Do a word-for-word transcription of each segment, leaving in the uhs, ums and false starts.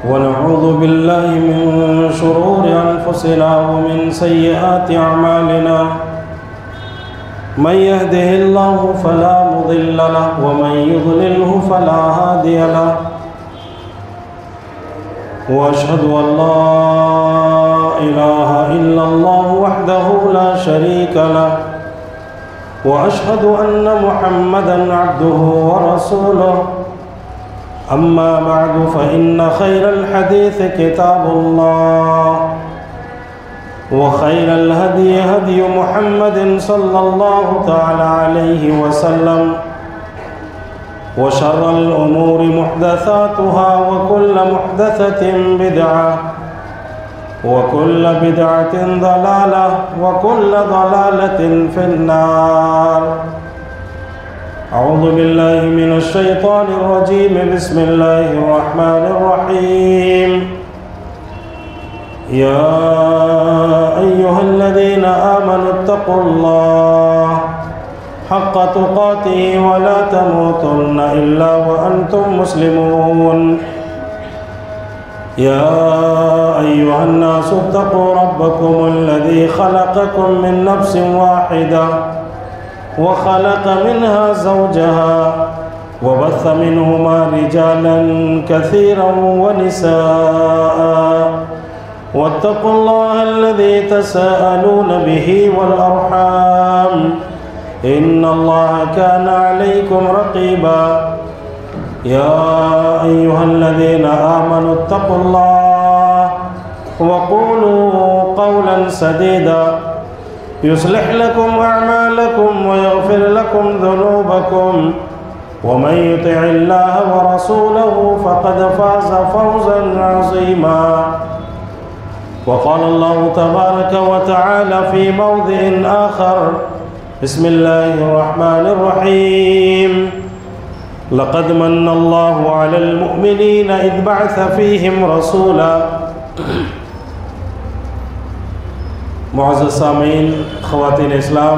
ونعوذ بالله من شرور أنفسنا ومن سيئات أعمالنا من يهده الله فلا مضل له ومن يضلله فلا هادي له وأشهد أن لا إله إلا الله وحده لا شريك له وأشهد أن محمدًا عبده ورسوله أما بعد فإن خير الحديث كتاب الله وخير الهدي هدي محمد صلى الله تعالى عليه وسلم وشر الأمور محدثاتها وكل محدثة بدعة وكل بدعة ضلالة وكل ضلالة في النار. أعوذ بالله من الشيطان الرجيم. بسم الله الرحمن الرحيم. يا أيها الذين آمنوا اتقوا الله حق تقاته ولا تموتن إلا وأنتم مسلمون. يا أيها الناس اتقوا ربكم الذي خلقكم من نفس واحدة وخلق منها زوجها وبث منهما رجالا كثيرا ونساء واتقوا الله الذي تساءلون به والأرحام إن الله كان عليكم رقيبا. يا أيها الذين آمنوا اتقوا الله وقولوا قولا سديدا يصلح لكم أعمالكم ويغفر لكم ذنوبكم ومن يطع الله ورسوله فقد فاز فوزا عظيما. وقال الله تبارك وتعالى في موضع آخر. بسم الله الرحمن الرحيم. لقد من الله على المؤمنين إذ بعث فيهم رسولا. معزز سامعین، خواتین اسلام،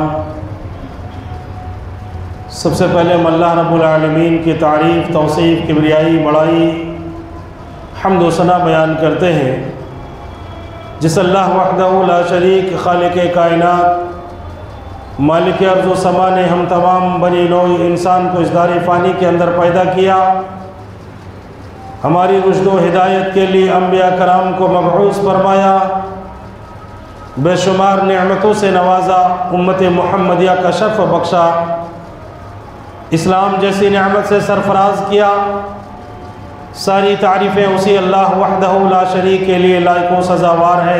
سب سے پہلے ہم اللہ رب العالمین کی تعریف، توصیف، کبریائی، بڑائی، حمد و ثنا بیان کرتے ہیں، جس اللہ وحدہ لا شریک، خالق کائنات، مالک ارض و سما نے ہم تمام بنی نوع انسان کو اس دار فانی کے اندر پیدا کیا، ہماری رشد و ہدایت کے لیے انبیاء کرام کو مبعوث فرمایا، بے شمار نعمتوں سے نوازا، امت محمدیہ کا شرف بخشا، اسلام جیسی نعمت سے سرفراز کیا. ساری تعریفیں اسی اللہ وحدہ لا شریک کے لیے لائق و سزاوار ہے.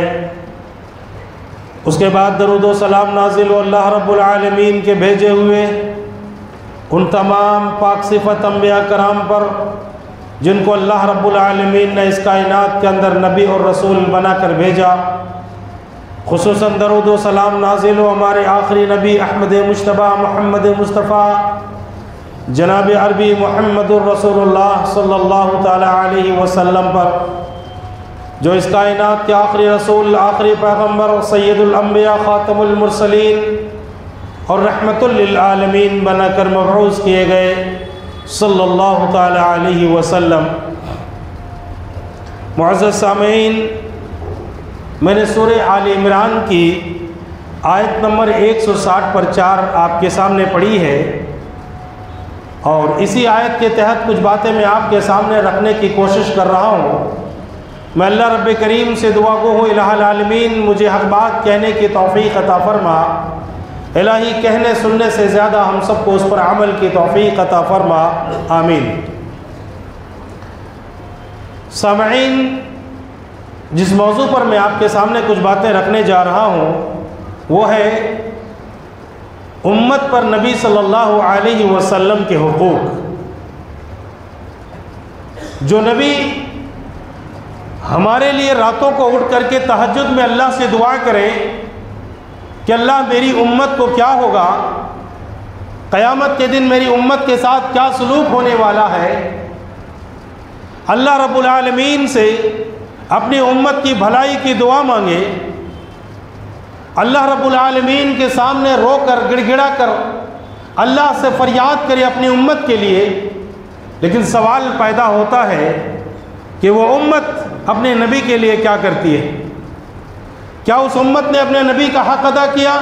اس کے بعد درود و سلام نازل ہو اللہ رب العالمین کے بھیجے ہوئے ان تمام پاک صفت انبیاء کرام پر جن کو اللہ رب العالمین نے اس کائنات کے اندر نبی اور رسول بنا کر بھیجا. خصوصاً درود و سلام نازل ہو ہمارے آخری نبی احمد مجتبیٰ محمد مصطفیٰ جناب عربی محمد الرسول اللہ صلی اللہ تعالی علیہ وسلم پر، جو اس کائنات کے آخری رسول، آخری پیغمبر، سید الانبیاء، خاتم المرسلین اور رحمت للعالمین بنا کر مبعوث کیے گئے صلی اللہ تعالی علیہ وسلم. معزز سامعین، میں نے سورہ آل عمران کی آیت نمبر ایک سو ساٹھ پر چار آپ کے سامنے پڑھی ہے، اور اسی آیت کے تحت کچھ باتیں میں آپ کے سامنے رکھنے کی کوشش کر رہا ہوں. میں اللہ رب کریم سے دعا گو ہوں الہ العالمین مجھے حق بات کہنے کی توفیق عطا فرما. الہی کہنے سننے سے زیادہ ہم سب کو اس پر عمل کی توفیق عطا فرما، آمین. سامعین، جس موضوع پر میں آپ کے سامنے کچھ باتیں رکھنے جا رہا ہوں وہ ہے امت پر نبی صلی اللہ علیہ وسلم کے حقوق. جو نبی ہمارے لیے راتوں کو اٹھ کر کے تہجد میں اللہ سے دعا کریں کہ اللہ میری امت کو کیا ہوگا، قیامت کے دن میری امت کے ساتھ کیا سلوک ہونے والا ہے، اللہ رب العالمین سے اپنی امت کی بھلائی کی دعا مانگے، اللہ رب العالمین کے سامنے رو کر گڑ گڑا کر اللہ سے فریاد کرے اپنی امت کے لیے. لیکن سوال پیدا ہوتا ہے کہ کہ وہ امت اپنے نبی کے لیے کیا کرتی ہے. کیا اس امت نے اپنے نبی کا حق ادا کیا؟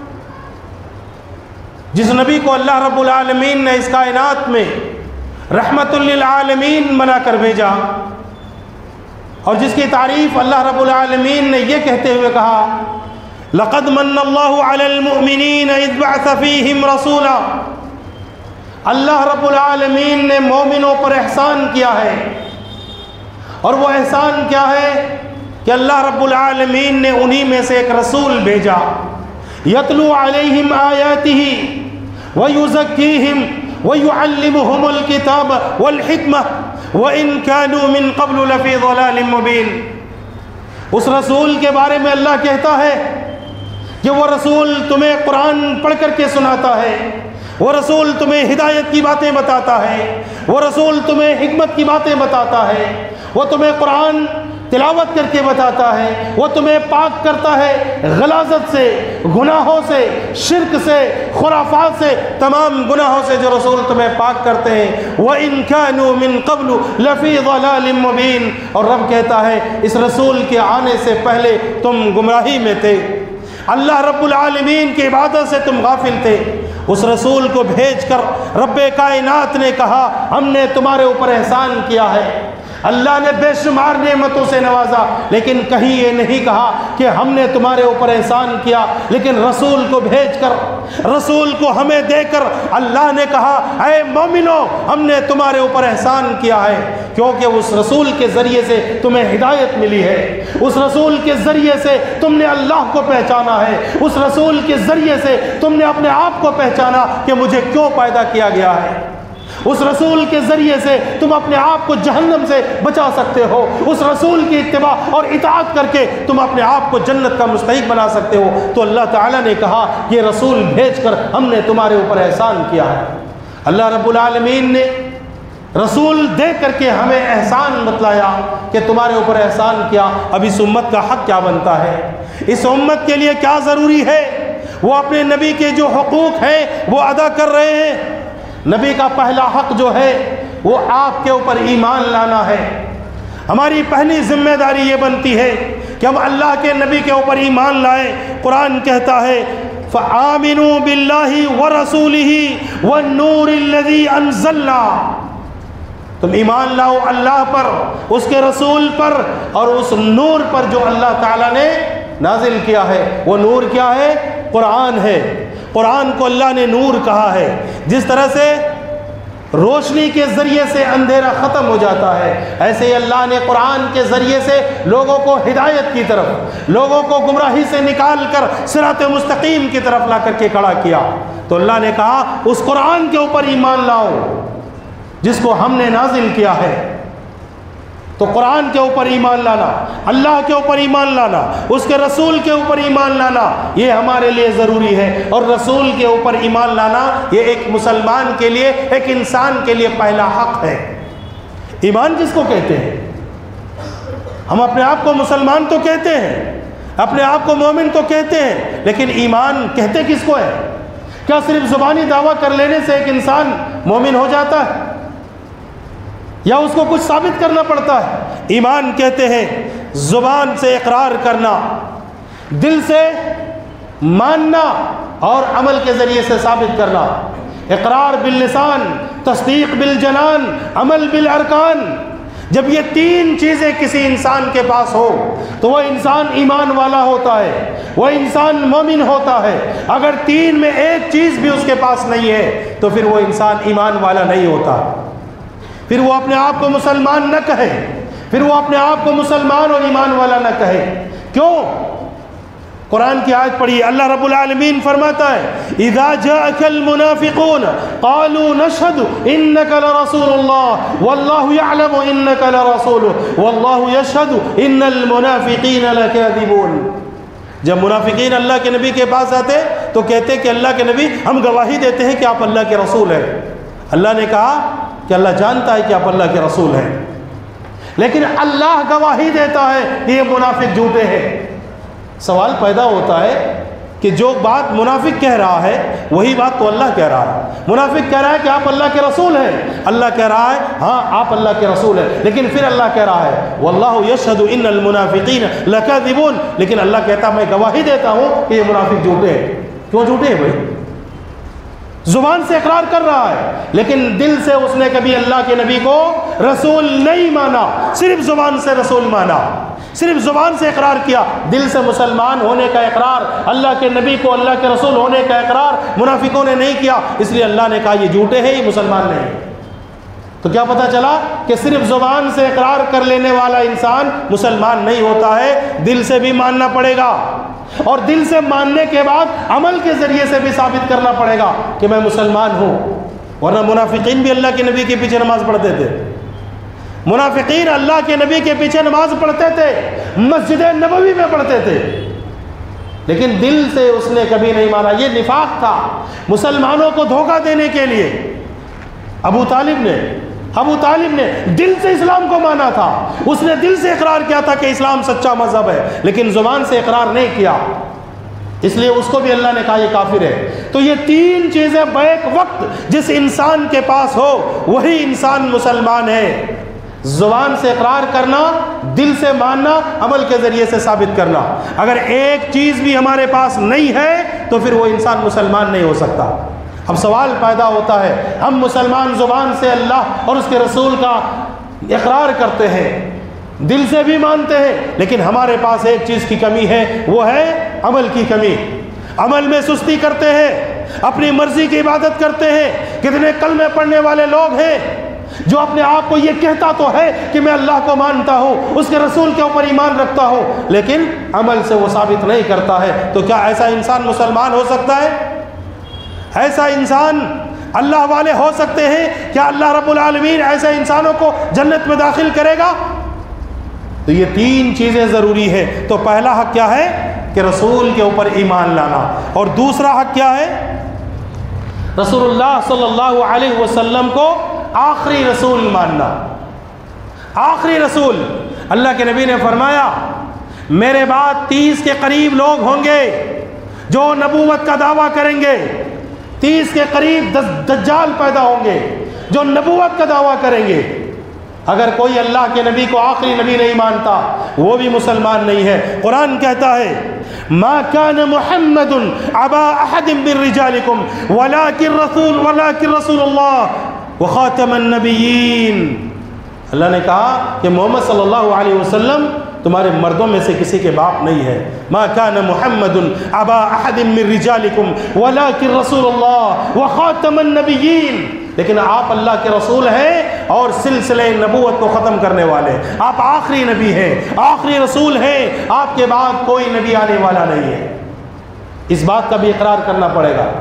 جس نبی کو اللہ رب العالمین نے اس کائنات میں رحمت للعالمین بنا کر بھیجا، اور جس کی تعریف اللہ رب العالمین نے یہ کہتے ہوئے کہا لَقَدْ مَنَّ اللَّهُ عَلَى الْمُؤْمِنِينَ إِذْ بَعَثَ فِيهِمْ رَسُولًا، اللہ رب العالمین نے مومنوں پر احسان کیا ہے. اور وہ احسان کیا ہے کہ اللہ رب العالمین نے انہی میں سے ایک رسول بھیجا. یتلو علیہم آیاتہ ویزکیہم ویعلمہم الکتاب والحکمہ وَإِن كَانُوا مِن قَبْلُ لَفِي ضَلَالٍ مُبِينٍ. اس رسول کے بارے میں اللہ کہتا ہے کہ وہ رسول تمہیں قرآن پڑھ کر کے سناتا ہے، وہ رسول تمہیں ہدایت کی باتیں بتاتا ہے، وہ رسول تمہیں حکمت کی باتیں بتاتا ہے، وہ تمہیں قرآن تلاوت کر کے بتاتا ہے، وہ تمہیں پاک کرتا ہے غلاظت سے، گناہوں سے، شرک سے، خرافات سے، تمام گناہوں سے جو رسول تمہیں پاک کرتے ہیں. وَإِن كَانُوا مِن قَبْلُ لَفِي ضَلَالٍ مُبِينٍ. اور رب کہتا ہے اس رسول کے آنے سے پہلے تم گمراہی میں تھے، اللہ رب العالمین کی عبادت سے تم غافل تھے. اس رسول کو بھیج کر رب کائنات نے کہا ہم نے تمہارے اوپر احسان کیا ہے، اللہ نے بے شمار نعمتوں سے نوازا، لیکن کہیں یہ نہیں کہا کہ ہم نے تمہارے اوپر احسان کیا. لیکن رسول کو بھیج کر، رسول کو ہمیں دے کر اللہ نے کہا اے مومنو ہم نے تمہارے اوپر احسان کیا ہے، کیونکہ اس رسول کے ذریعے سے تمہیں ہدایت ملی ہے، اس رسول کے ذریعے سے تم نے اللہ کو پہچانا ہے، اس رسول کے ذریعے سے تم نے اپنے آپ کو پہچانا کہ مجھے کیوں پیدا کیا گیا ہے، اس رسول کے ذریعے سے تم اپنے آپ کو جہنم سے بچا سکتے ہو، اس رسول کی اتباع اور اطاعت کر کے تم اپنے آپ کو جنت کا مستحق بنا سکتے ہو. تو اللہ تعالیٰ نے کہا یہ رسول بھیج کر ہم نے تمہارے اوپر احسان کیا ہے. اللہ رب العالمین نے رسول دے کر کے ہمیں احسان بتلایا کہ تمہارے اوپر احسان کیا. اب اس امت کا حق کیا بنتا ہے، اس امت کے لیے کیا ضروری ہے؟ وہ اپنے نبی کے جو حقوق ہیں وہ ادا کر رہے ہیں. نبی کا پہلا حق جو ہے وہ آپ کے اوپر ایمان لانا ہے. ہماری پہلی ذمہ داری یہ بنتی ہے کہ ہم اللہ کے نبی کے اوپر ایمان لائیں. قرآن کہتا ہے فَآمِنُوا بِاللَّهِ وَرَسُولِهِ وَالنُّورِ الَّذِي أَنزَلْنَا. تم ایمان لاؤ اللہ پر، اس کے رسول پر، اور اس نور پر جو اللہ تعالیٰ نے نازل کیا ہے. وہ نور کیا ہے؟ قرآن ہے. قرآن کو اللہ نے نور کہا ہے. جس طرح سے روشنی کے ذریعے سے اندھیرا ختم ہو جاتا ہے، ایسے ہی اللہ نے قرآن کے ذریعے سے لوگوں کو ہدایت کی طرف، لوگوں کو گمراہی سے نکال کر صراط مستقیم کی طرف لا کر کے کھڑا کیا. تو اللہ نے کہا اس قرآن کے اوپر ایمان لاؤ جس کو ہم نے نازل کیا ہے. تو قرآن کے اوپر ایمان لانا، اللہ کے اوپر ایمان لانا، اس کے رسول کے اوپر ایمان لانا، یہ ہمارے لیے ضروری ہے. اور رسول کے اوپر ایمان لانا یہ ایک مسلمان کے لیے، ایک انسان کے لیے پہلا حق ہے. ایمان جس کو کہتے ہیں، ہم اپنے آپ کو مسلمان تو کہتے ہیں، اپنے آپ کو مومن تو کہتے ہیں، لیکن ایمان کہتے کس کو ہے؟ کیا صرف زبانی دعویٰ کر لینے سے ایک انسان مومن ہو جاتا ہے، یا اس کو کچھ ثابت کرنا پڑتا ہے؟ ایمان کہتے ہیں زبان سے اقرار کرنا، دل سے ماننا اور عمل کے ذریعے سے ثابت کرنا. اقرار باللسان، تصدیق بالجنان، عمل بالارکان. جب یہ تین چیزیں کسی انسان کے پاس ہو تو وہ انسان ایمان والا ہوتا ہے، وہ انسان مومن ہوتا ہے. اگر تین میں ایک چیز بھی اس کے پاس نہیں ہے تو پھر وہ انسان ایمان والا نہیں ہوتا. پھر وہ اپنے آپ کو مسلمان نہ کہے، پھر وہ اپنے آپ کو مسلمان اور ایمان والا نہ کہے. کیوں؟ قرآن کی آیت پڑھی، اللہ رب العالمین فرماتا ہے اذا جاءك المنافقون قالوا نشهد انك لرسول الله والله يعلم انك لرسوله والله يشهد ان المنافقين لكاذبون. جب منافقین اللہ کے نبی کے پاس آتے تو کہتے کہ اللہ کے نبی ہم گواہی دیتے ہیں کہ آپ اللہ کے رسول ہیں. اللہ نے کہا کہ اللہ جانتا ہے کہ آپ اللہ کے رسول ہیں، لیکن اللہ گواہی دیتا ہے کہ یہ منافق جھوٹے ہیں. سوال پیدا ہوتا ہے کہ جو بات منافق کہہ رہا ہے وہی بات تو اللہ کہہ رہا ہے۔ منافق کہہ رہا ہے کہ آپ اللہ کے رسول ہیں، اللہ کہہ رہا ہے ہاں آپ اللہ کے رسول ہیں، لیکن پھر اللہ کہہ رہا ہے واللہ یشہد ان المنافقین لکاذبون، لیکن اللہ کہتا میں گواہی دیتا ہوں کہ یہ منافق جھوٹے ہیں۔ کیوں جھوٹے ہیں بھائی؟ زبان سے اقرار کر رہا ہے لیکن دل سے اس نے کبھی اللہ کے نبی کو رسول نہیں مانا، صرف زبان سے رسول مانا، صرف زبان سے اقرار کیا، دل سے مسلمان ہونے کا اقرار، اللہ کے نبی کو اللہ کے رسول ہونے کا اقرار منافقوں نے نہیں کیا، اس لیے اللہ نے کہا یہ جھوٹے ہیں، یہ مسلمان نہیں۔ تو کیا پتہ چلا کہ صرف زبان سے اقرار کر لینے والا انسان مسلمان نہیں ہوتا ہے، دل سے بھی ماننا پڑے گا، اور دل سے ماننے کے بعد عمل کے ذریعے سے بھی ثابت کرنا پڑے گا کہ میں مسلمان ہوں۔ ورنہ منافقین بھی اللہ کے نبی کے پیچھے نماز پڑھتے تھے، منافقین اللہ کے نبی کے پیچھے نماز پڑھتے تھے، مسجد نبوی میں پڑھتے تھے، لیکن دل سے اس نے کبھی نہیں مانا۔ یہ نفاق تھا مسلمانوں کو دھوکہ دینے کے لیے۔ ابو طالب نے ابو طالب نے دل سے اسلام کو مانا تھا، اس نے دل سے اقرار کیا تھا کہ اسلام سچا مذہب ہے، لیکن زبان سے اقرار نہیں کیا، اس لیے اس کو بھی اللہ نے کہا یہ کافر ہے۔ تو یہ تین چیزیں بیک وقت جس انسان کے پاس ہو وہی انسان مسلمان ہے۔ زبان سے اقرار کرنا، دل سے ماننا، عمل کے ذریعے سے ثابت کرنا۔ اگر ایک چیز بھی ہمارے پاس نہیں ہے تو پھر وہ انسان مسلمان نہیں ہو سکتا۔ اب سوال پیدا ہوتا ہے، ہم مسلمان زبان سے اللہ اور اس کے رسول کا اقرار کرتے ہیں، دل سے بھی مانتے ہیں، لیکن ہمارے پاس ایک چیز کی کمی ہے، وہ ہے عمل کی کمی۔ عمل میں سستی کرتے ہیں، اپنی مرضی کی عبادت کرتے ہیں۔ کتنے کلمے پڑھنے والے لوگ ہیں جو اپنے آپ کو یہ کہتا تو ہے کہ میں اللہ کو مانتا ہوں، اس کے رسول کے اوپر ایمان رکھتا ہوں، لیکن عمل سے وہ ثابت نہیں کرتا ہے۔ تو کیا ایسا انسان مسلمان ہو سکتا ہے؟ ایسا انسان اللہ والے ہو سکتے ہیں؟ کیا اللہ رب العالمین ایسے انسانوں کو جنت میں داخل کرے گا؟ تو یہ تین چیزیں ضروری ہے۔ تو پہلا حق کیا ہے کہ رسول کے اوپر ایمان لانا، اور دوسرا حق کیا ہے؟ رسول اللہ صلی اللہ علیہ وسلم کو آخری رسول ماننا۔ آخری رسول، اللہ کے نبی نے فرمایا میرے بعد تیس کے قریب لوگ ہوں گے جو نبوت کا دعویٰ کریں گے، تیس کے قریب دجال پیدا ہوں گے جو نبوت کا دعویٰ کریں گے۔ اگر کوئی اللہ کے نبی کو آخری نبی نہیں مانتا وہ بھی مسلمان نہیں ہے۔ قرآن کہتا ہے ما كان محمد ابا احد من رجالكم ولكن رسول ولكن رسول اللہ وخاتم النبیین۔ اللہ نے کہا کہ محمد صلی اللہ علیہ وسلم تمہارے مردوں میں سے کسی کے باپ نہیں ہے۔ ما كان محمد ابا احد من رجالكم ولكن رسول اللہ وخاتم النبیین، لیکن آپ اللہ کے رسول ہیں اور سلسلہ نبوت کو ختم کرنے والے، آپ آخری نبی ہیں، آخری رسول ہیں، آپ کے بعد کوئی نبی آنے والا نہیں ہے۔ اس بات کا بھی اقرار کرنا پڑے گا۔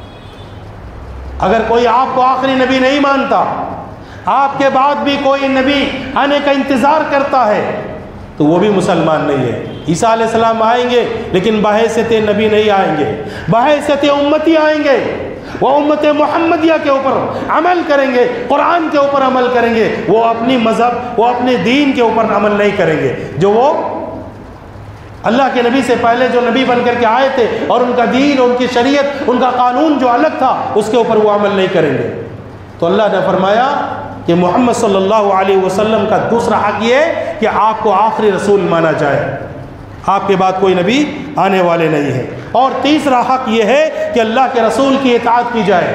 اگر کوئی آپ کو آخری نبی نہیں مانتا، آپ کے بعد بھی کوئی نبی آنے کا انتظار کرتا ہے، تو وہ بھی مسلمان نہیں ہے۔ عیسیٰ علیہ السلام آئیں گے لیکن بحیثیت نبی نہیں آئیں گے، بحیثیت امتی آئیں گے، وہ امت محمدیہ کے اوپر عمل کریں گے، قرآن کے اوپر عمل کریں گے، وہ اپنی مذہب، وہ اپنے دین کے اوپر عمل نہیں کریں گے۔ جو وہ اللہ کے نبی سے پہلے جو نبی بن کر کے آئے تھے اور ان کا دین، ان کی شریعت، ان کا قانون جو الگ تھا اس کے اوپر وہ عمل نہیں کریں گے۔ تو اللہ نے فرمایا کہ محمد صلی اللہ علیہ وسلم کا دوسرا حق یہ ہے کہ آپ کو آخری رسول مانا جائے، آپ کے بعد کوئی نبی آنے والے نہیں ہے۔ اور تیسرا حق یہ ہے کہ اللہ کے رسول کی اطاعت کی جائے۔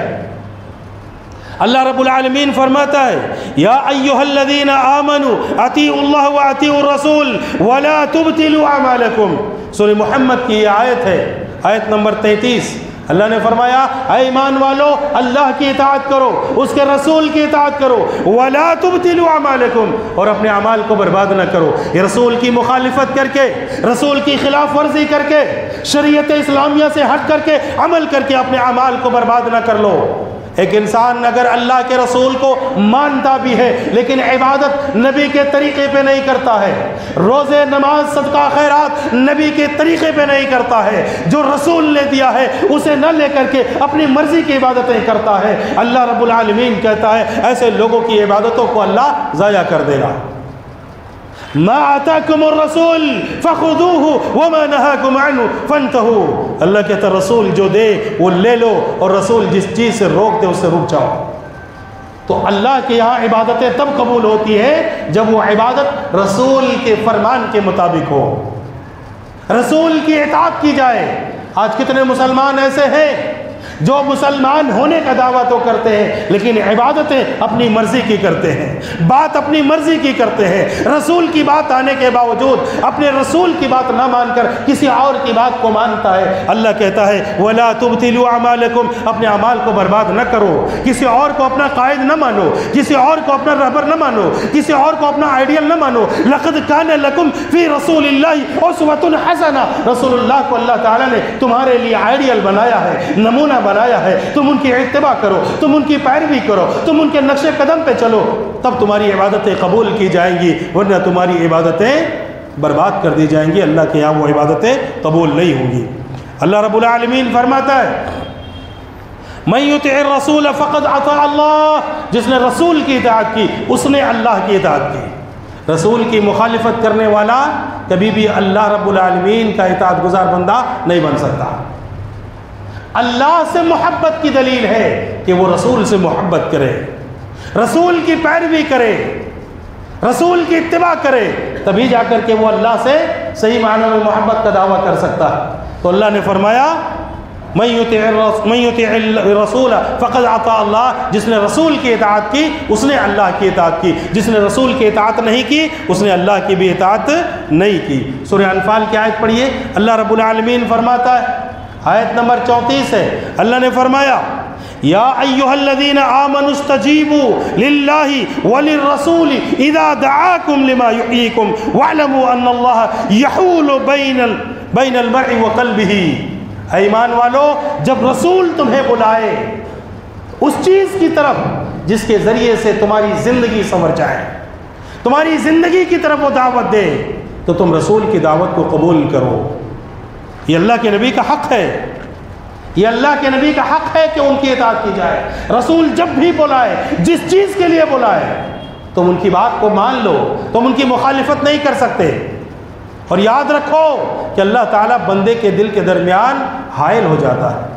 اللہ رب العالمین فرماتا ہے یا ایھا الذین آمنوا اطیعوا اللہ واطیعوا الرسول ولا تبطلوا اعمالکم۔ سورہ محمد کی یہ آیت ہے، آیت نمبر تینتیس۔ اللہ نے فرمایا اے ایمان والو اللہ کی اطاعت کرو، اس کے رسول کی اطاعت کرو، ولا تبطلوا اعمالکم، اور اپنے اعمال کو برباد نہ کرو۔ یہ رسول کی مخالفت کر کے، رسول کی خلاف ورزی کر کے، شریعت اسلامیہ سے ہٹ کر کے عمل کر کے اپنے اعمال کو برباد نہ کر لو۔ ایک انسان اگر اللہ کے رسول کو مانتا بھی ہے لیکن عبادت نبی کے طریقے پہ نہیں کرتا ہے، روزے، نماز، صدقہ، خیرات نبی کے طریقے پہ نہیں کرتا ہے، جو رسول نے دیا ہے اسے نہ لے کر کے اپنی مرضی کی عبادتیں کرتا ہے، اللہ رب العالمین کہتا ہے ایسے لوگوں کی عبادتوں کو اللہ ضائع کر دے گا۔ ما آتاکم الرسول فخذوہ وما نہاکم عنہ فانتہوا، اللہ کہتا رسول جو دے وہ لے لو، اور رسول جس چیز سے روک دے اس سے رک جاؤ۔ تو اللہ کے یہاں عبادتیں تب قبول ہوتی ہے جب وہ عبادت رسول کے فرمان کے مطابق ہو، رسول کی اطاعت کی جائے۔ آج کتنے مسلمان ایسے ہیں جو مسلمان ہونے کا دعویٰ تو کرتے ہیں لیکن عبادتیں اپنی مرضی کی کرتے ہیں، بات اپنی مرضی کی کرتے ہیں، رسول کی بات آنے کے باوجود اپنے رسول کی بات نہ مان کر کسی اور کی بات کو مانتا ہے۔ اللہ کہتا ہے وَلَا تُبْتِلُوا أَعْمَالَكُمْ، اپنے اعمال کو برباد نہ کرو، کسی اور کو اپنا قائد نہ مانو، کسی اور کو اپنا رہبر نہ مانو، کسی اور کو اپنا آئیڈیل نہ مانو۔ لَقَدْ كَانَ لَكُمْ فِي رَسُولِ اللَّهِ أُسْوَةٌ حَسَنَةٌ، رسول اللہ کو اللہ تعالیٰ نے تمہارے لیے آئیڈیل بنایا ہے، نمونہ بنایا ہے، تم ان کی اتباع کرو، تم ان کی پیروی کرو، تم ان کے نقش قدم پہ چلو، تب تمہاری عبادتیں قبول کی جائیں گی، ورنہ تمہاری عبادتیں برباد کر دی جائیں گی، اللہ کے یہاں وہ عبادتیں قبول نہیں ہوں گی۔ اللہ رب العالمین فرماتا ہے من یطع الرسول فقد اطاع اللہ، جس نے رسول کی اطاعت کی اس نے اللہ کی اطاعت کی۔ رسول کی مخالفت کرنے والا کبھی بھی اللہ رب العالمین کا اطاعت گزار بندہ نہیں بن سکتا۔ اللہ سے محبت کی دلیل ہے کہ وہ رسول سے محبت کرے، رسول کی پیروی کرے، رسول کی اتباع کرے، تبھی جا کر کے وہ اللہ سے صحیح معنی میں محبت کا دعویٰ کر سکتا ہے۔ تو اللہ نے فرمایا من یطع الرسول فقد اطاع اللہ، جس نے رسول کی اطاعت کی اس نے اللہ کی اطاعت کی، جس نے رسول کی اطاعت نہیں کی اس نے اللہ کی بھی اطاعت نہیں کی۔ سورہ انفال کی آیت پڑھیے، اللہ رب العالمین فرماتا ہے، آیت نمبر چونتیس ہے، اللہ نے فرمایا یا ایھا الذین آمنوا استجیبوا للہ وللرسول اذا دعاکم لما یحییکم واعلموا ان اللہ یحول بین بین المرء وقلبہ۔ اے ایمان والو، جب رسول تمہیں بلائے اس چیز کی طرف جس کے ذریعے سے تمہاری زندگی سنور جائے، تمہاری زندگی کی طرف وہ دعوت دے، تو تم رسول کی دعوت کو قبول کرو۔ یہ اللہ کے نبی کا حق ہے، یہ اللہ کے نبی کا حق ہے کہ ان کی اطاعت کی جائے۔ رسول جب بھی بلائے، جس چیز کے لیے بلائے، تم ان کی بات کو مان لو، تم ان کی مخالفت نہیں کر سکتے۔ اور یاد رکھو کہ اللہ تعالیٰ بندے کے دل کے درمیان حائل ہو جاتا ہے۔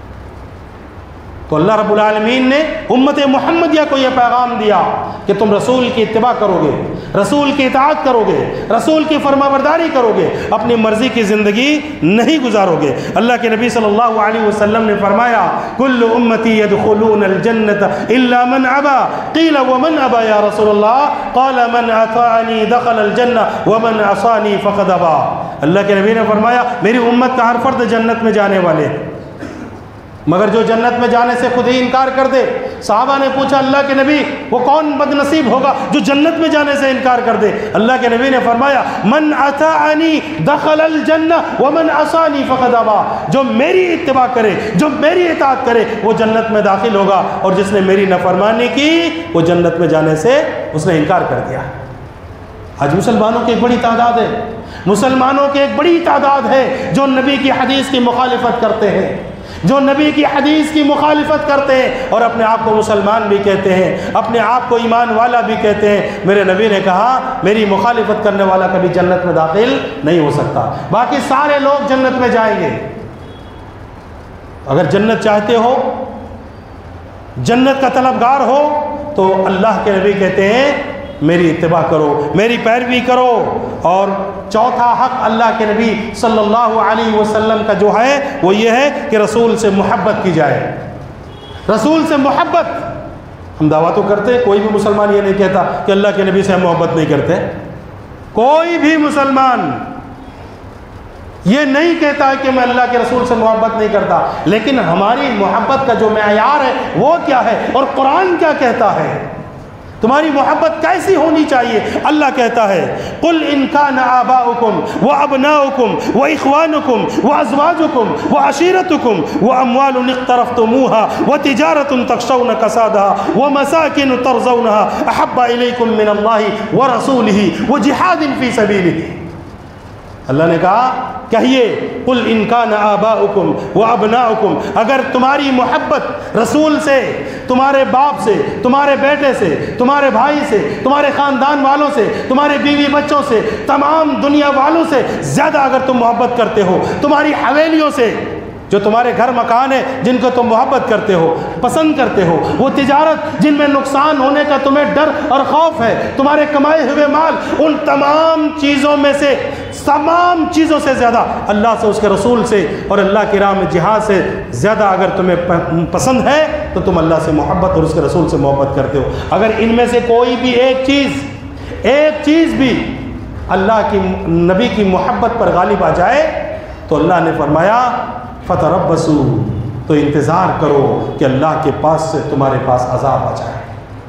تو اللہ رب العالمین نے امت محمدیہ کو یہ پیغام دیا کہ تم رسول کی اتباع کرو گے، رسول کی اطاعت کرو گے، رسول کی فرما برداری کرو گے، اپنی مرضی کی زندگی نہیں گزارو گے۔ اللہ کے نبی صلی اللہ علیہ وسلم نے فرمایا کل امتی يدخلون الجنة الا من ابى قیل ومن ابى یا رسول اللہ قال من اطاعنی دخل الجنة ومن عصانی فقد ابى۔ اللہ کے نبی نے فرمایا میری امت کا ہر فرد جنت میں جانے والے، مگر جو جنت میں جانے سے خود ہی انکار کر دے۔ صحابہ نے پوچھا اللہ کے نبی وہ کون بد نصیب ہوگا جو جنت میں جانے سے انکار کر دے؟ اللہ کے نبی نے فرمایا من اطاعنی دخل الجنہ ومن عصانی فقد ابى، جو میری اتباع کرے، جو میری اطاعت کرے وہ جنت میں داخل ہوگا، اور جس نے میری نافرمانی کی وہ جنت میں جانے سے اس نے انکار کر دیا۔ آج مسلمانوں کی ایک بڑی تعداد ہے، مسلمانوں کی ایک بڑی تعداد ہے جو نبی کی حدیث کی مخالفت کرتے ہیں، جو نبی کی حدیث کی مخالفت کرتے ہیں اور اپنے آپ کو مسلمان بھی کہتے ہیں، اپنے آپ کو ایمان والا بھی کہتے ہیں۔ میرے نبی نے کہا میری مخالفت کرنے والا کبھی جنت میں داخل نہیں ہو سکتا، باقی سارے لوگ جنت میں جائیں گے۔ اگر جنت چاہتے ہو، جنت کا طلبگار ہو، تو اللہ کے نبی کہتے ہیں میری اتباع کرو، میری پیروی کرو۔ اور چوتھا حق اللہ کے نبی صلی اللہ علیہ وسلم کا جو ہے وہ یہ ہے کہ رسول سے محبت کی جائے، رسول سے محبت۔ ہم دعویٰ تو کرتے ہیں، کوئی بھی مسلمان یہ نہیں کہتا کہ اللہ کے نبی سے ہم محبت نہیں کرتے، کوئی بھی مسلمان یہ نہیں کہتا ہے کہ میں اللہ کے رسول سے محبت نہیں کرتا، لیکن ہماری محبت کا جو معیار ہے وہ کیا ہے اور قرآن کیا کہتا ہے، تمہاری محبت کیسی ہونی چاہیے؟ اللہ کہتا ہے قل ان کان آباؤکم وابناؤکم واخوانکم وازواجکم وعشیرتکم واموال اقترفتموها وتجارة تخشون کسادها ومساکن ترضونها احب الیکم من اللہ ورسولہ وجہاد فی سبیلہ۔ اللہ نے کہا کہیے قل ان کان آباؤکم وابناؤکم، اگر تمہاری محبت رسول سے، تمہارے باپ سے، تمہارے بیٹے سے، تمہارے بھائی سے، تمہارے خاندان والوں سے، تمہارے بیوی بچوں سے، تمام دنیا والوں سے زیادہ اگر تم محبت کرتے ہو، تمہاری حویلیوں سے، جو تمہارے گھر مکان ہے جن کو تم محبت کرتے ہو، پسند کرتے ہو، وہ تجارت جن میں نقصان ہونے کا تمہیں ڈر اور خوف ہے، تمہارے کمائے ہوئے مال، ان تمام چیزوں میں سے، تمام چیزوں سے زیادہ اللہ سے، اس کے رسول سے اور اللہ کی راہ میں جہاد سے زیادہ اگر تمہیں پسند ہے تو تم اللہ سے محبت اور اس کے رسول سے محبت کرتے ہو۔ اگر ان میں سے کوئی بھی ایک چیز ایک چیز بھی اللہ کی نبی کی محبت پر غالب آ جائے تو اللہ نے فرمایا فتربصوا، تو انتظار کرو کہ اللہ کے پاس سے تمہارے پاس عذاب آ جائے۔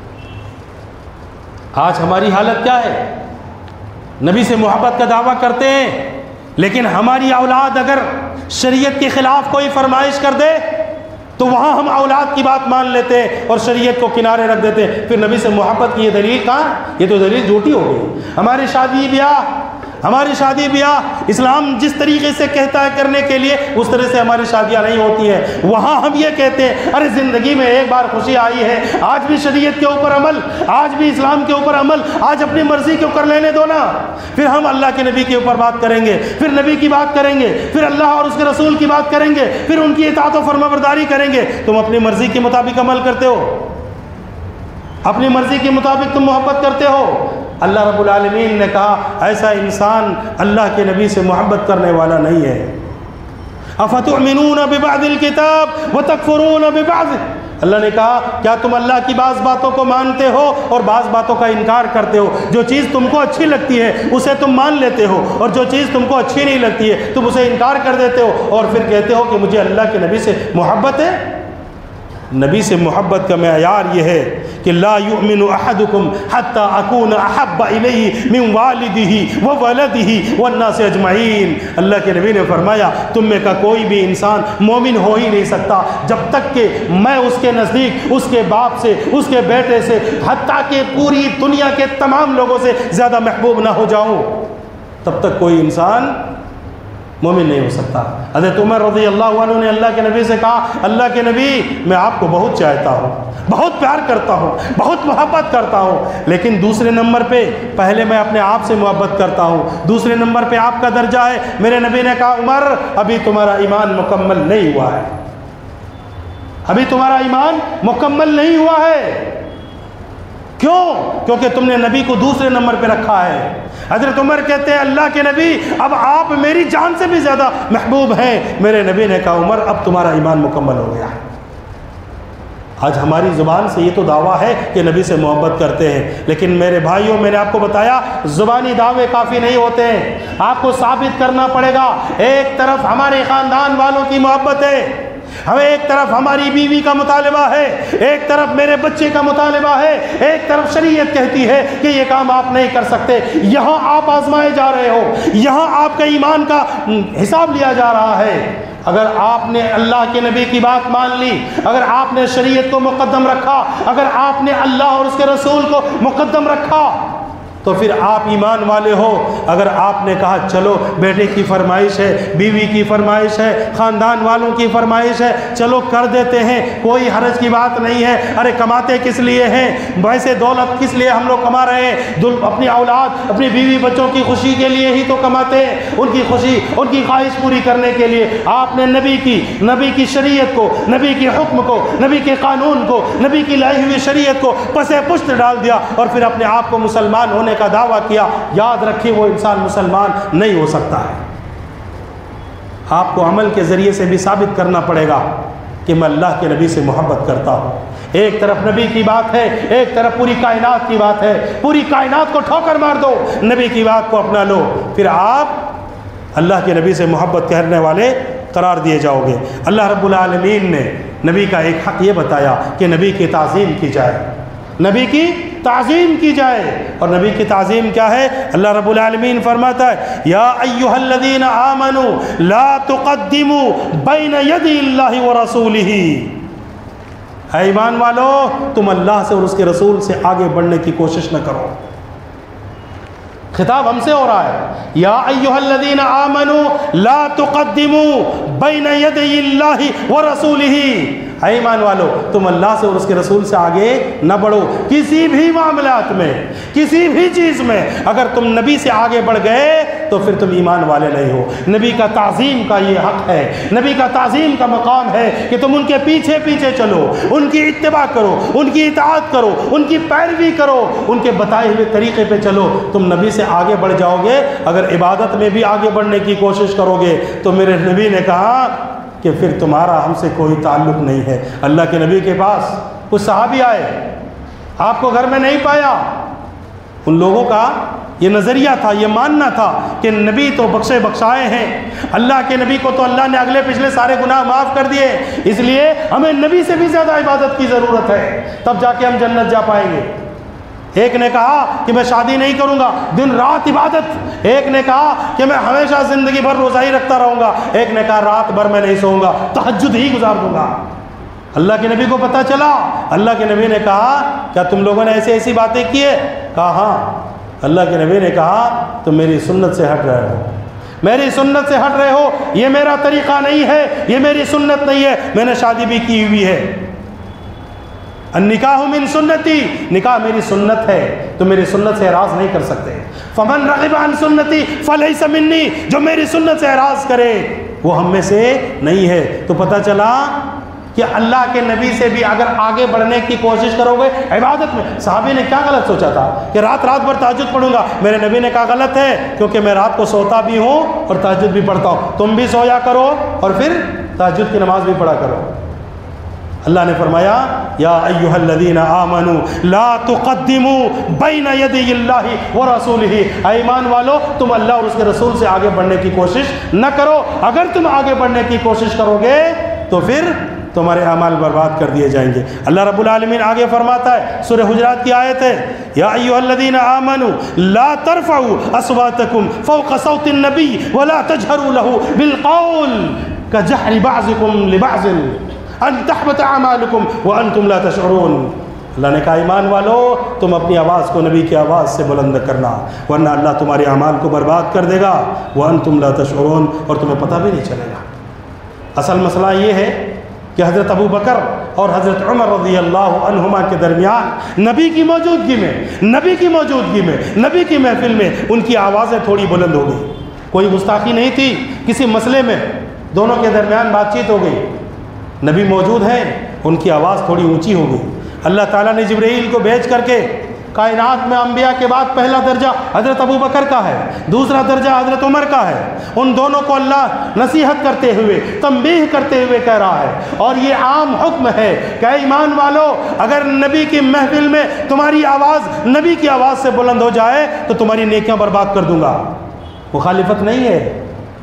آج ہماری حالت کیا ہے؟ نبی سے محبت کا دعویٰ کرتے ہیں، لیکن ہماری اولاد اگر شریعت کے خلاف کوئی فرمائش کر دے تو وہاں ہم اولاد کی بات مان لیتے ہیں اور شریعت کو کنارے رکھ دیتے ہیں۔ پھر نبی سے محبت کی یہ دلیل کہاں؟ یہ تو دلیل جھوٹی ہو گئی۔ ہماری شادی بیاہ ہماری شادی بیاہ اسلام جس طریقے سے کہتا ہے کرنے کے لیے، اس طرح سے ہماری شادیاں نہیں ہوتی ہیں۔ وہاں ہم یہ کہتے ہیں ارے زندگی میں ایک بار خوشی آئی ہے، آج بھی شریعت کے اوپر عمل، آج بھی اسلام کے اوپر عمل، آج اپنی مرضی کے اوپر لینے دو نا۔ پھر ہم اللہ کے نبی کے اوپر بات کریں گے، پھر نبی کی بات کریں گے، پھر اللہ اور اس کے رسول کی بات کریں گے، پھر ان کی اطاعت و فرما برداری کریں گے۔ تم اپنی مرضی کے مطابق عمل کرتے ہو، اپنی مرضی کے مطابق تم محبت کرتے ہو۔ اللہ رب العالمین نے کہا ایسا انسان اللہ کے نبی سے محبت کرنے والا نہیں ہے۔ افتؤمنون ببعض الکتاب وتکفرون ببعض، اللہ نے کہا کیا تم اللہ کی بعض باتوں کو مانتے ہو اور بعض باتوں کا انکار کرتے ہو؟ جو چیز تم کو اچھی لگتی ہے اسے تم مان لیتے ہو، اور جو چیز تم کو اچھی نہیں لگتی ہے تم اسے انکار کر دیتے ہو، اور پھر کہتے ہو کہ مجھے اللہ کے نبی سے محبت ہے۔ نبی سے محبت کا معیار یہ ہے کہ لا یؤمن احدکم حتی اکون احب الیہ من والدہ وولدہ والناس اجمعین۔ اللہ کے نبی نے فرمایا تم میں کا کوئی بھی انسان مومن ہو ہی نہیں سکتا جب تک کہ میں اس کے نزدیک اس کے باپ سے، اس کے بیٹے سے، حتیٰ کہ پوری دنیا کے تمام لوگوں سے زیادہ محبوب نہ ہو جاؤں، تب تک کوئی انسان مومن نہیں ہو سکتا۔ حضرت عمر رضی اللہ عنہ نے اللہ کے نبی سے کہا اللہ کے نبی میں آپ کو بہت چاہتا ہوں، بہت پیار کرتا ہوں، بہت محبت کرتا ہوں، لیکن دوسرے نمبر پہ پہلے میں اپنے آپ سے محبت کرتا ہوں، دوسرے نمبر پہ آپ کا درجہ ہے۔ میرے نبی نے کہا عمر ابھی تمہارا ایمان مکمل نہیں ہوا ہے، ابھی تمہارا ایمان مکمل نہیں ہوا ہے۔ کیوں؟ کیونکہ تم نے نبی کو دوسرے نمبر پہ رکھا ہے۔ حضرت عمر کہتے ہیں اللہ کے نبی اب آپ میری جان سے بھی زیادہ محبوب ہیں۔ میرے نبی نے کہا عمر اب تمہارا ایمان مکمل ہو گیا۔ آج ہماری زبان سے یہ تو دعویٰ ہے کہ نبی سے محبت کرتے ہیں، لیکن میرے بھائیوں میں نے آپ کو بتایا زبانی دعوے کافی نہیں ہوتے ہیں، آپ کو ثابت کرنا پڑے گا۔ ایک طرف ہمارے خاندان والوں کی محبت ہے، ہمیں ایک طرف ہماری بیوی کا مطالبہ ہے، ایک طرف میرے بچے کا مطالبہ ہے، ایک طرف شریعت کہتی ہے کہ یہ کام آپ نہیں کر سکتے۔ یہاں آپ آزمائے جا رہے ہو، یہاں آپ کا ایمان کا حساب لیا جا رہا ہے۔ اگر آپ نے اللہ کے نبی کی بات مان لی، اگر آپ نے شریعت کو مقدم رکھا، اگر آپ نے اللہ اور اس کے رسول کو مقدم رکھا تو پھر آپ ایمان والے ہو۔ اگر آپ نے کہا چلو بیٹے کی فرمائش ہے، بیوی کی فرمائش ہے، خاندان والوں کی فرمائش ہے، چلو کر دیتے ہیں، کوئی حرج کی بات نہیں ہے، ارے کماتے کس لیے ہیں، ویسے دولت کس لیے ہم لوگ کما رہے ہیں، اپنی اولاد اپنی بیوی بچوں کی خوشی کے لیے ہی تو کماتے ہیں، ان کی خوشی ان کی خواہش پوری کرنے کے لیے۔ آپ نے نبی کی نبی کی شریعت کو، نبی کے حکم کو، نبی کے قانون کو، نبی کی لائی ہوئی شریعت کو پسے پشت ڈال دیا اور پھر اپنے آپ کو مسلمان ہونے کا دعویٰ کیا۔ یاد رکھیے وہ انسان مسلمان نہیں ہو سکتا ہے۔ آپ کو عمل کے ذریعے سے بھی ثابت کرنا پڑے گا کہ میں اللہ کے نبی سے محبت کرتا ہوں۔ ایک طرف نبی کی بات ہے، ایک طرف پوری کائنات کی بات ہے، پوری کائنات کو ٹھوکر مار دو، نبی کی بات کو اپنا لو، پھر آپ اللہ کے نبی سے محبت کرنے والے قرار دیے جاؤ گے۔ اللہ رب العالمین نے نبی کا ایک حق یہ بتایا کہ نبی کی تعظیم کی جائے، نبی کی تعظیم کی جائے۔ اور نبی کی تعظیم کیا ہے؟ اللہ رب العالمین فرماتا ہے یا ایھا الذین آمنوا لا تقدموا بین یدی اللہ ورسولہ، اے ایمان والو تم اللہ سے اور اس کے رسول سے آگے بڑھنے کی کوشش نہ کرو، خطاب ہم سے ہو رہا ہے، یا ایھا الذین آمنوا لا تقدموا بین یدی اللہ ورسولہ، اے ایمان والو تم اللہ سے اور اس کے رسول سے آگے نہ بڑھو، کسی بھی معاملات میں، کسی بھی چیز میں اگر تم نبی سے آگے بڑھ گئے تو پھر تم ایمان والے نہیں ہو۔ نبی کا تعظیم کا یہ حق ہے، نبی کا تعظیم کا مقام ہے کہ تم ان کے پیچھے پیچھے چلو، ان کی اتباع کرو، ان کی اطاعت کرو، ان کی پیروی کرو، ان کے بتائے ہوئے طریقے پہ چلو۔ تم نبی سے آگے بڑھ جاؤ گے، اگر عبادت میں بھی آگے بڑھنے کی کوشش کرو گے تو میرے نبی نے کہا کہ پھر تمہارا ہم سے کوئی تعلق نہیں ہے۔ اللہ کے نبی کے پاس کچھ صحابی آئے، آپ کو گھر میں نہیں پایا، ان لوگوں کا یہ نظریہ تھا، یہ ماننا تھا کہ نبی تو بخشے بخشائے ہیں، اللہ کے نبی کو تو اللہ نے اگلے پچھلے سارے گناہ معاف کر دیے، اس لیے ہمیں نبی سے بھی زیادہ عبادت کی ضرورت ہے، تب جا کے ہم جنت جا پائیں گے۔ ایک نے کہا کہ میں شادی نہیں کروں گا، دن رات عبادت۔ ایک نے کہا کہ میں ہمیشہ زندگی بھر روزہ ہی رکھتا رہوں گا۔ ایک نے کہا رات بھر میں نہیں سوؤں گا، تہجد ہی گزار دوں گا۔ اللہ کے نبی کو پتہ چلا، اللہ کے نبی نے کہا کیا تم لوگوں نے ایسی ایسی باتیں کی ہے؟ کہا ہاں۔ اللہ کے نبی نے کہا تم میری سنت سے ہٹ رہے ہو، میری سنت سے ہٹ رہے ہو، یہ میرا طریقہ نہیں ہے، یہ میری سنت نہیں ہے، میں نے شادی بھی کی ہوئی ہے۔ النکاح من سنتی، نکاح میری سنت ہے، تو میری سنت سے اعراض نہیں کر سکتے۔ فمن رغب عن سنتی فلیس منی، جو میری سنت سے اعراض کرے وہ ہم میں سے نہیں ہے۔ تو پتہ چلا کہ اللہ کے نبی سے بھی اگر آگے بڑھنے کی کوشش کرو گے عبادت میں۔ صحابی نے کیا غلط سوچا تھا کہ رات رات بھر تہجد پڑھوں گا، میرے نبی نے کہا غلط ہے، کیونکہ میں رات کو سوتا بھی ہوں اور تہجد بھی پڑھتا ہوں، تم بھی سویا کرو اور پھر تہجد کی نماز بھی پڑھا کرو۔ اللہ نے فرمایا یا ایھا الذین آمنوا لا تقدموا بین یدی اللہ ورسولہ، اے ایمان والو تم اللہ اور اس کے رسول سے آگے بڑھنے کی کوشش نہ کرو۔ اگر تم آگے بڑھنے کی کوشش کرو گے تو پھر تمہارے اعمال برباد کر دیے جائیں گے۔ اللہ رب العالمین آگے فرماتا ہے، سورہ حجرات کی آیت ہے، یا ایھا الذین آمنوا لا ترفعوا اصواتکم فوق صوت النبی ولا تجہروا لہ بالقول کجہر بعضکم لبعض ان تحبط اعمالکم وانتم لا تشعرون۔ اللہ نے کہا ایمان والو تم اپنی آواز کو نبی کی آواز سے بلند کرنا، ورنہ اللہ تمہارے اعمال کو برباد کر دے گا، وانتم لا تشعرون، اور تمہیں پتہ بھی نہیں چلے گا۔ اصل مسئلہ یہ ہے کہ حضرت ابو بکر اور حضرت عمر رضی اللہ عنہما کے درمیان نبی کی موجودگی میں نبی کی موجودگی میں نبی کی محفل میں ان کی آوازیں تھوڑی بلند ہو گئی۔ کوئی گستاخی نہیں تھی، کسی مسئلے میں دونوں کے درمیان بات چیت ہو گئی، نبی موجود ہیں، ان کی آواز تھوڑی اونچی ہو گئی۔ اللہ تعالیٰ نے جبرائیل کو بھیج کر کے کائنات میں انبیاء کے بعد پہلا درجہ حضرت ابو بکر کا ہے، دوسرا درجہ حضرت عمر کا ہے۔ ان دونوں کو اللہ نصیحت کرتے ہوئے تنبیہ کرتے ہوئے کہہ رہا ہے، اور یہ عام حکم ہے کہ ایمان والو اگر نبی کی محفل میں تمہاری آواز نبی کی آواز سے بلند ہو جائے تو تمہاری نیکیاں برباد کر دوں گا۔ مخالفت نہیں ہے،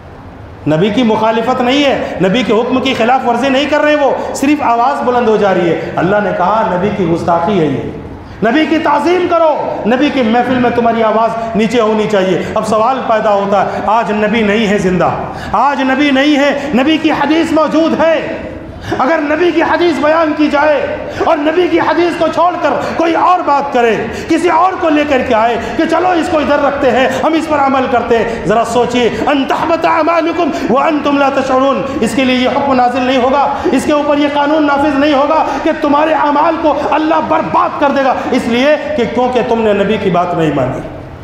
نبی کی مخالفت نہیں ہے، نبی کے حکم کی خلاف ورزی نہیں کر رہے، وہ صرف آواز بلند ہو جا رہی ہے۔ اللہ نے کہا نبی کی گستاخی ہے، یہ نبی کی تعظیم کرو، نبی کی محفل میں تمہاری آواز نیچے ہونی چاہیے۔ اب سوال پیدا ہوتا ہے، آج نبی نہیں ہے زندہ، آج نبی نہیں ہے، نبی کی حدیث موجود ہے، اگر نبی کی حدیث بیان کی جائے اور نبی کی حدیث کو چھوڑ کر کوئی اور بات کرے، کسی اور کو لے کر کے آئے کہ چلو اس کو ادھر رکھتے ہیں، ہم اس پر عمل کرتے ہیں، ذرا سوچئے ان تحبط اعمالکم وانتم لا تشعرون، اس کے لیے یہ حکم نازل نہیں ہوگا، اس کے اوپر یہ قانون نافذ نہیں ہوگا کہ تمہارے اعمال کو اللہ برباد کر دے گا، اس لیے کہ کیونکہ تم نے نبی کی بات نہیں مانی،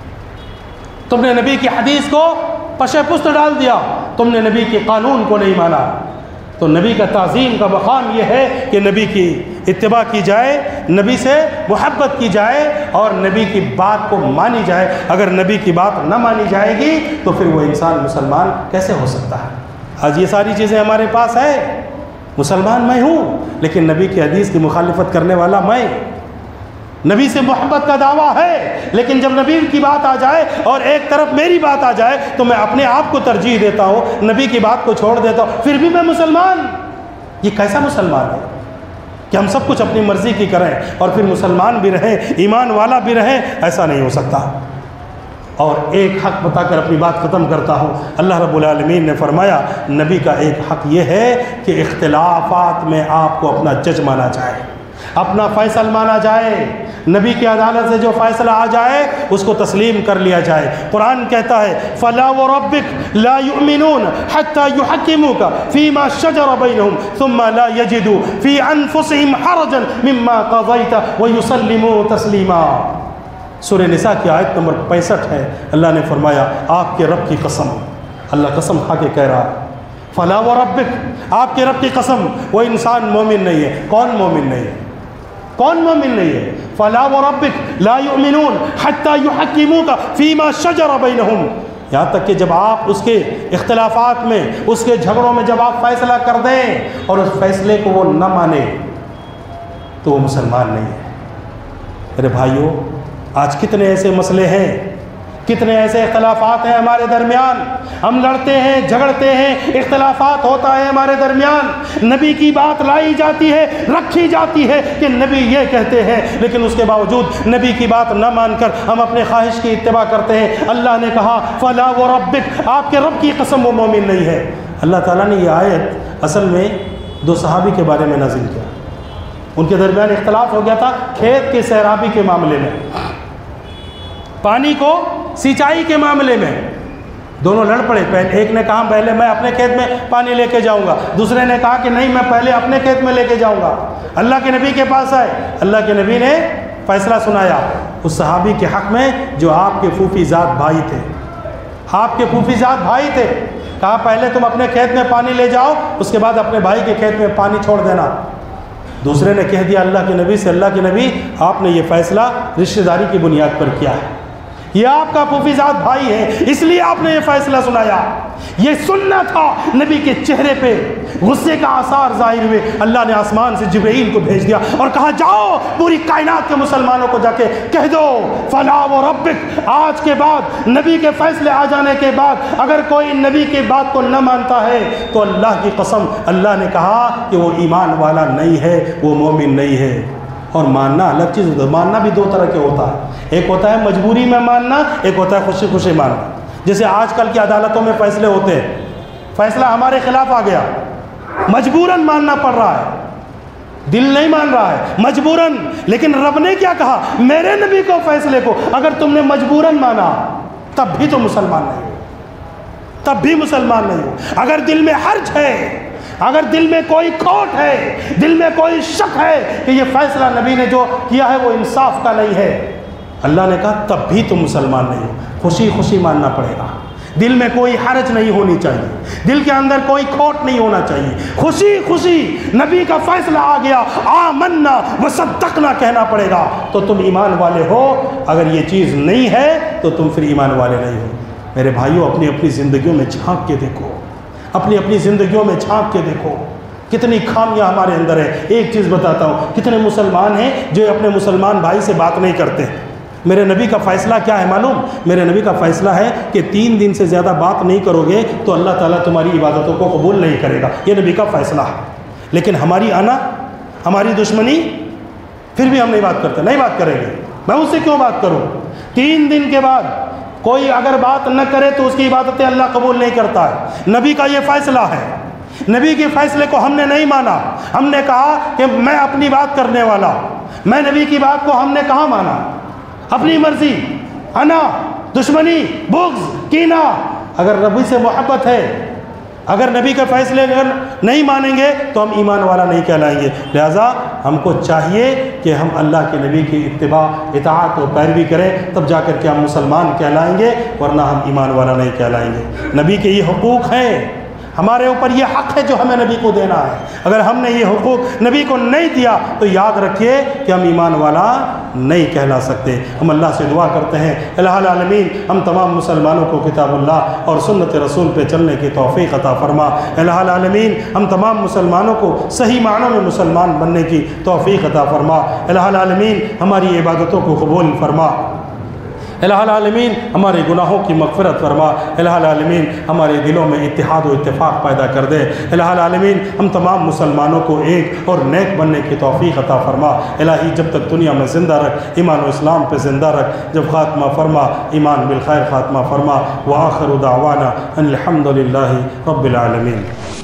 تم نے نبی کی حدیث کو پشے پست ڈال دیا، تم نے نبی کے قانون کو نہیں مانا۔ تو نبی کا تعظیم کا مقام یہ ہے کہ نبی کی اتباع کی جائے، نبی سے محبت کی جائے اور نبی کی بات کو مانی جائے۔ اگر نبی کی بات نہ مانی جائے گی تو پھر وہ انسان مسلمان کیسے ہو سکتا ہے؟ آج یہ ساری چیزیں ہمارے پاس ہے، مسلمان میں ہوں لیکن نبی کی حدیث کی مخالفت کرنے والا میں، نبی سے محبت کا دعویٰ ہے لیکن جب نبی کی بات آ جائے اور ایک طرف میری بات آ جائے تو میں اپنے آپ کو ترجیح دیتا ہوں، نبی کی بات کو چھوڑ دیتا ہوں، پھر بھی میں مسلمان۔ یہ کیسا مسلمان ہے کہ ہم سب کچھ اپنی مرضی کی کریں اور پھر مسلمان بھی رہیں، ایمان والا بھی رہیں؟ ایسا نہیں ہو سکتا۔ اور ایک حق بتا کر اپنی بات ختم کرتا ہوں، اللہ رب العالمین نے فرمایا نبی کا ایک حق یہ ہے کہ اختلافات میں آپ کو اپنا جج مانا جائے، اپنا فیصل مانا جائے، نبی کی عدالت سے جو فیصلہ آ جائے اس کو تسلیم کر لیا جائے۔ قرآن کہتا ہے فَلَا وَرَبِّكَ لَا يُؤْمِنُونَ حَتَّى يُحَكِّمُوكَ فِي مَا شَجَرَ بَيْنَهُمْ ثُمَّ لَا يَجِدُوا فِي أَنفُسِهِمْ حَرَجًا مِمَّا قَضَيْتَ وَيُسَلِّمُوا تَسْلِيمًا۔ سورہ نساء کی آیت نمبر پینسٹھ ہے۔ اللہ نے فرمایا آپ کے رب کی قسم، اللہ قسم کھا کے کہہ رہا ہے فَلَا وَرَبِّكَ، آپ کے رب کی قسم، وہ انسان مومن نہیں ہے۔ کون مومن نہیں ہے؟ کون مومن نہیں ہے؟ فَلَا وَرَبِّكَ لَا يُؤْمِنُونَ حَتَّى يُحَكِّمُوكَ فِي مَا شَجَرَ بَيْنَهُمْ، یہاں تک کہ جب آپ اس کے اختلافات میں، اس کے جھگڑوں میں جب آپ فیصلہ کر دیں اور اس فیصلے کو وہ نہ مانے تو وہ مسلمان نہیں ہے۔ میرے بھائیوں، آج کتنے ایسے مسئلے ہیں، کتنے ایسے اختلافات ہیں ہمارے درمیان، ہم لڑتے ہیں، جھگڑتے ہیں، اختلافات ہوتا ہے ہمارے درمیان، نبی کی بات لائی جاتی ہے، رکھی جاتی ہے کہ نبی یہ کہتے ہیں، لیکن اس کے باوجود نبی کی بات نہ مان کر ہم اپنے خواہش کی اتباع کرتے ہیں۔ اللہ نے کہا فَلَا وَرَبِّكَ، آپ کے رب کی قسم وہ مومن نہیں ہے۔ اللہ تعالیٰ نے یہ آیت اصل میں دو صحابی کے بارے میں نازل کیا، ان کے درمیان اختلاف ہو گیا تھا کھیت کے سیرابی کے معاملے میں، پانی کو سینچائی کے معاملے میں دونوں لڑ پڑے۔ پہلے ایک نے کہا پہلے میں اپنے کھیت میں پانی لے کے جاؤں گا، دوسرے نے کہا کہ نہیں میں پہلے اپنے کھیت میں لے کے جاؤں گا۔ اللہ کے نبی کے پاس آئے، اللہ کے نبی نے فیصلہ سنایا اس صحابی کے حق میں جو آپ کے پھوپھی زاد بھائی تھے، آپ کے پھوپھی زاد بھائی تھے۔ کہا پہلے تم اپنے کھیت میں پانی لے جاؤ، اس کے بعد اپنے بھائی کے کھیت میں پانی چھوڑ دینا۔ دوسرے نے کہہ دیا اللہ کے نبی سے اللہ کے نبی آپ نے یہ فیصلہ رشتہ داری کی بنیاد پر کیا ہے، یہ آپ کا پھوپھی زاد بھائی ہے اس لیے آپ نے یہ فیصلہ سنایا۔ یہ سننا تھا، نبی کے چہرے پہ غصے کا آثار ظاہر ہوئے، اللہ نے آسمان سے جبرائیل کو بھیج دیا اور کہا جاؤ پوری کائنات کے مسلمانوں کو جا کے کہہ دو فَلَا وَرَبِّكَ، آج کے بعد نبی کے فیصلے آ جانے کے بعد اگر کوئی نبی کی بات کو نہ مانتا ہے تو اللہ کی قسم اللہ نے کہا کہ وہ ایمان والا نہیں ہے، وہ مومن نہیں ہے۔ اور ماننا الگ چیز ہوتا ہے، ماننا بھی دو طرح کے ہوتا ہے، ایک ہوتا ہے مجبوری میں ماننا، ایک ہوتا ہے خوشی خوشی ماننا۔ جیسے آج کل کی عدالتوں میں فیصلے ہوتے ہیں، فیصلہ ہمارے خلاف آ گیا، مجبوراً ماننا پڑ رہا ہے، دل نہیں مان رہا ہے، مجبوراً۔ لیکن رب نے کیا کہا میرے نبی کو فیصلے کو اگر تم نے مجبوراً مانا تب بھی تو مسلمان نہیں ہو، تب بھی مسلمان نہیں ہو۔ اگر دل میں حرج ہے، اگر دل میں کوئی کھوٹ ہے، دل میں کوئی شک ہے کہ یہ فیصلہ نبی نے جو کیا ہے وہ انصاف کا نہیں ہے، اللہ نے کہا تب بھی تم مسلمان نہیں ہو، خوشی خوشی ماننا پڑے گا۔ دل میں کوئی حرج نہیں ہونی چاہیے، دل کے اندر کوئی کھوٹ نہیں ہونا چاہیے، خوشی خوشی نبی کا فیصلہ آ گیا آمنا وصدقنا کہنا پڑے گا تو تم ایمان والے ہو، اگر یہ چیز نہیں ہے تو تم پھر ایمان والے نہیں ہو۔ میرے بھائیوں اپنی اپنی زندگیوں میں جھانک کے دیکھو، اپنی اپنی زندگیوں میں جھانک کے دیکھو کتنی خامیاں ہمارے اندر ہے۔ ایک چیز بتاتا ہوں، کتنے مسلمان ہیں جو اپنے مسلمان بھائی سے بات نہیں کرتے۔ میرے نبی کا فیصلہ کیا ہے معلوم؟ میرے نبی کا فیصلہ ہے کہ تین دن سے زیادہ بات نہیں کرو گے تو اللہ تعالیٰ تمہاری عبادتوں کو قبول نہیں کرے گا، یہ نبی کا فیصلہ ہے۔ لیکن ہماری آنا، ہماری دشمنی، پھر بھی ہم نہیں بات کرتے، نہیں بات کریں گے، میں اس سے کیوں بات کروں؟ تین دن کے بعد کوئی اگر بات نہ کرے تو اس کی عبادتیں اللہ قبول نہیں کرتا ہے، نبی کا یہ فیصلہ ہے۔ نبی کے فیصلے کو ہم نے نہیں مانا، ہم نے کہا کہ میں اپنی بات کرنے والا، میں نبی کی بات کو ہم نے کہاں مانا؟ اپنی مرضی، انا، دشمنی، بغض، کینہ۔ اگر نبی سے محبت ہے، اگر نبی کے فیصلے اگر نہیں مانیں گے تو ہم ایمان والا نہیں کہلائیں گے۔ لہٰذا ہم کو چاہیے کہ ہم اللہ کے نبی کی اتباع، اطاعت اور پیروی کریں، تب جا کر کے ہم مسلمان کہلائیں گے، ورنہ ہم ایمان والا نہیں کہلائیں گے۔ نبی کے یہ حقوق ہیں، ہمارے اوپر یہ حق ہے جو ہمیں نبی کو دینا ہے۔ اگر ہم نے یہ حقوق نبی کو نہیں دیا تو یاد رکھیے کہ ہم ایمان والا نہیں کہلا سکتے۔ ہم اللہ سے دعا کرتے ہیں الہ العالمین ہم تمام مسلمانوں کو کتاب اللہ اور سنت رسول پہ چلنے کی توفیق عطا فرما۔ الہ العالمین ہم تمام مسلمانوں کو صحیح معنوں میں مسلمان بننے کی توفیق عطا فرما۔ الہ العالمین ہماری عبادتوں کو قبول فرما۔ الہ العالمین ہمارے گناہوں کی مغفرت فرما۔ الہ العالمین ہمارے دلوں میں اتحاد و اتفاق پیدا کر دے۔ الہ العالمین ہم تمام مسلمانوں کو ایک اور نیک بننے کی توفیق عطا فرما۔ الہی جب تک دنیا میں زندہ رکھ، ایمان و اسلام پہ زندہ رکھ، جب خاتمہ فرما ایمان بالخیر خاتمہ فرما۔ وآخر دعوانا ان الحمد للہ رب العالمین۔